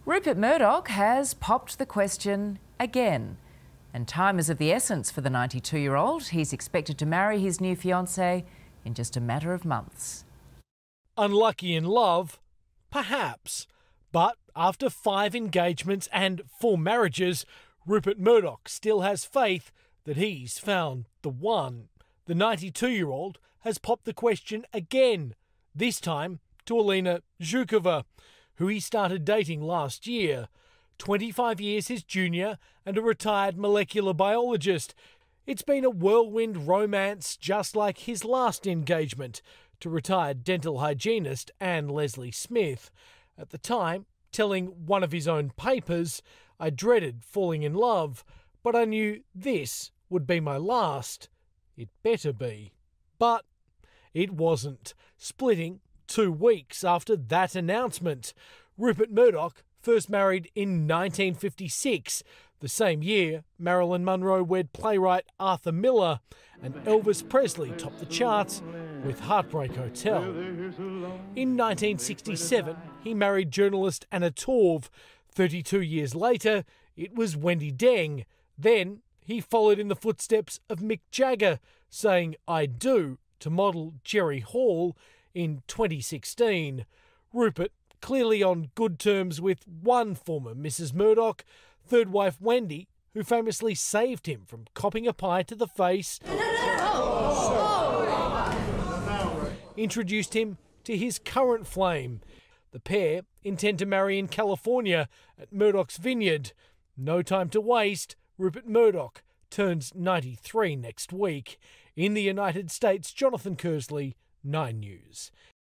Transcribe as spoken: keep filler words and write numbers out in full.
Rupert Murdoch has popped the question again. And time is of the essence for the ninety-two-year-old. He's expected to marry his new fiancée in just a matter of months. Unlucky in love? Perhaps. But after five engagements and four marriages, Rupert Murdoch still has faith that he's found the one. The ninety-two-year-old has popped the question again, this time to Alina Zhukova, who he started dating last year. twenty-five years his junior and a retired molecular biologist. It's been a whirlwind romance just like his last engagement to retired dental hygienist Anne Leslie Smith. At the time, telling one of his own papers, "I dreaded falling in love, but I knew this would be my last. It better be." But it wasn't. Splitting two weeks after that announcement. Rupert Murdoch first married in nineteen fifty-six, the same year Marilyn Monroe wed playwright Arthur Miller, and Elvis Presley topped the charts with Heartbreak Hotel. In nineteen sixty-seven, he married journalist Anna Torv. thirty-two years later, it was Wendy Deng. Then he followed in the footsteps of Mick Jagger, saying "I do" to model Jerry Hall in twenty sixteen. Rupert clearly on good terms with one former Missus Murdoch, third wife Wendy, who famously saved him from copping a pie to the face, introduced him to his current flame. The pair intend to marry in California at Murdoch's vineyard. No time to waste. Rupert Murdoch turns ninety-three next week. In the United States, Jonathan Kersley, Nine News.